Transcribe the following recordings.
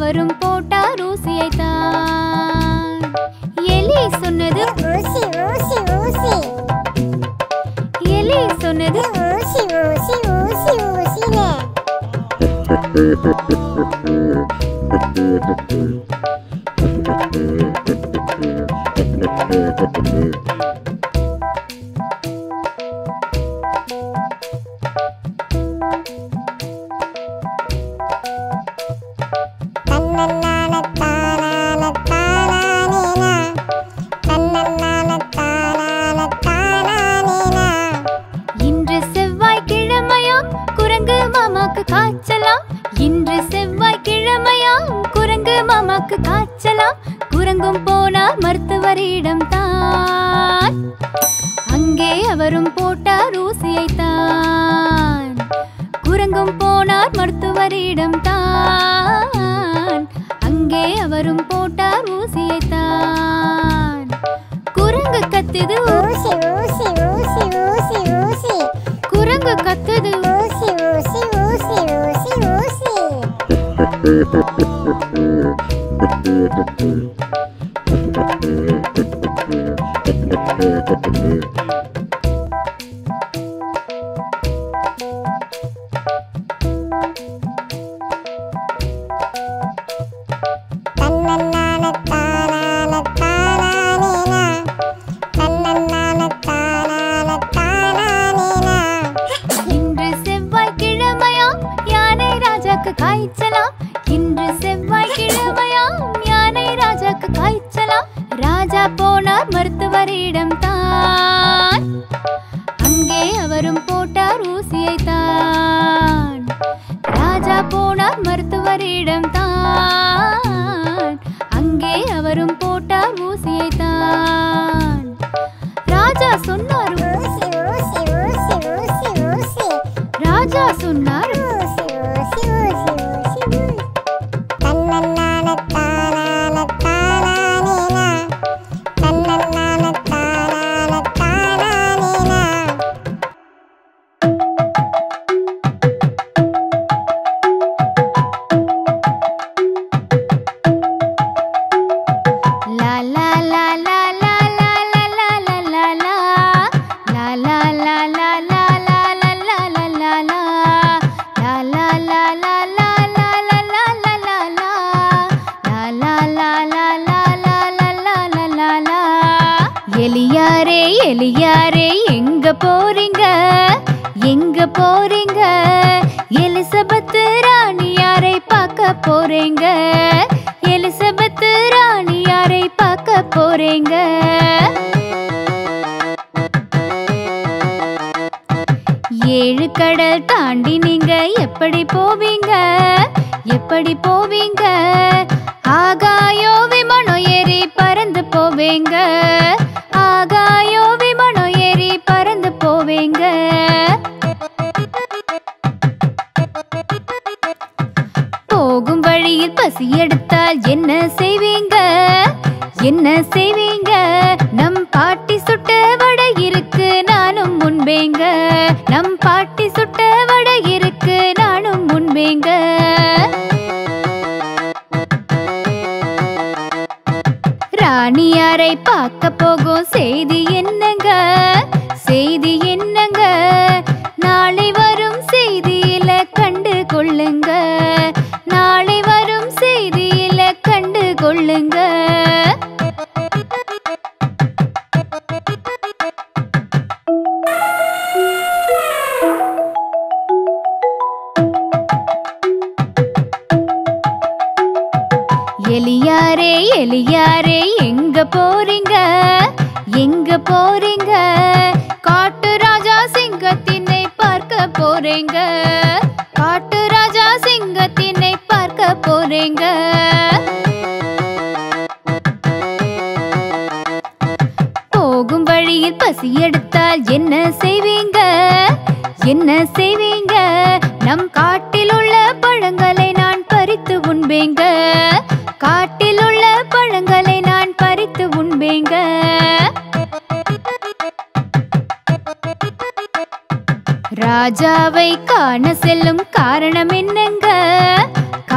அவரும் போட்டார் ஊசியைத்தான். எலி சொன்னது ஊசி ஊசி ஊசி. எலி சொன்னது ஊசி ஊசி ஊசி ஊசிலே. இன்று செவ்வாய்க்கிழமையாம் குரங்கு மாமாக்கு காய்ச்சலாம். இன்று செவ்வாய்க்கிழமையாம் குரங்கு மாமாக்கு காய்ச்சலாம். குரங்கும் போனார் மருத்துவரிடம் தான். அங்கே அவரும் போட்டார் ஊசியைத்தான். குரங்கும் போனார் மருத்துவரிடம் தான். அங்கே அவரும் போட்டார் ஊசியைத்தான். குரங்கு கத்துது ஊசி ஊசி ஊசி ஊசி ஊசி. குரங்கு கத்துது ஊசி ஊசி ஊசி ஊசி ஊசி. இன்று செவ்வாய்க்கிழமையாம் யானை ராஜாக்கு காய்ச்சலாம். இன்று செவ்வாய்க்கிழமையாம் யானை ராஜாக்கு காய்ச்சலாம். ராஜா போனார் மருத்துவரிடம் தான். அங்கே அவரும் போட்டார் ஊசியைத்தான். ராஜா போனார் மருத்துவரிடம் தான். அங்கே அவரும் போட்டார் ஊசியைத்தான். ராஜா சொன்னார் ஊசி ஊசி ஊசி ஊசி ஊசி. ராஜா சொன்னார் ஊசி ஊசி ஊசி ஊசி ஊசி. தன்னன்னான தானான தானானேனா. தன்னன்னான தானான தானானேனா. லா லா லா லா லா லா லா லா லா லா லா. லா லா லா லா லா லா லா லா லா லா லா. லா லா லா லா லா லா லா லா லா லா லா. லா லா லா லா லா லா லா லா லா லா லா. எலியாரே எலியாரே எங்க போறீங்க? எங்க போறீங்க? எலிசபெத் ராணியாரை பார்க்க போறீங்க. எலிசபெத் ராணியாரை பார்க்க போறீங்க. ஏழு கடல் தாண்டி நீங்க எப்படி போவீங்க? எப்படி போவீங்க? ஆகாயோ விமானம் ஏறி பறந்து போவீங்க. ஆகாயோ விமானம் ஏறி பறந்து போவீங்க. போகும் வழியில் பசி எடுத்தால் என்ன செய்வீங்க? என்ன செய்வீங்க? நம் பாட்டி சுட்ட வடை இருக்கு நானும் முன்பேங்க. நம் பாட்டி சுட்ட வடை இருக்கு நானும் முன்பேங்க. ராணியாரை பார்க்க போகும் செய்தி என்னங்க? செய்தி என்னங்க? நாளை வரும் செய்தியில கண்டு கொள்ளுங்க. நாளை வரும் செய்தியில கண்டு கொள்ளுங்க. எலியாரே எலியாரே எங்க போறீங்க? எங்க போறீங்க? காட்டு ராஜா சிங்கத்தினை பார்க்க போறீங்க. காட்டு ராஜா சிங்கத்தினை பார்க்க போறீங்க. போகும் வழியில் பசி எடுத்தால் என்ன செய்வீங்க? என்ன செய்வீங்க? நம் காட்டில் உள்ள பழங்களை நான் பறித்து உண்பேங்க. காட்டில் உள்ள பழங்களை நான் பறித்து உண்பேங்க. ராஜாவை காண செல்லும் காரணம் என்னங்க?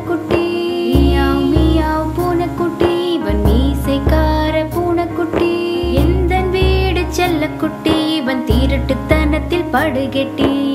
பூனைக்குட்டி. மியாவ் மியாவ் பூனைக்குட்டி, இவன் மீசைக்கார பூனைக்குட்டி. எந்தன் வீடு செல்லக்குட்டி, இவன் திருட்டுத்தனத்தில் படுகெட்டி.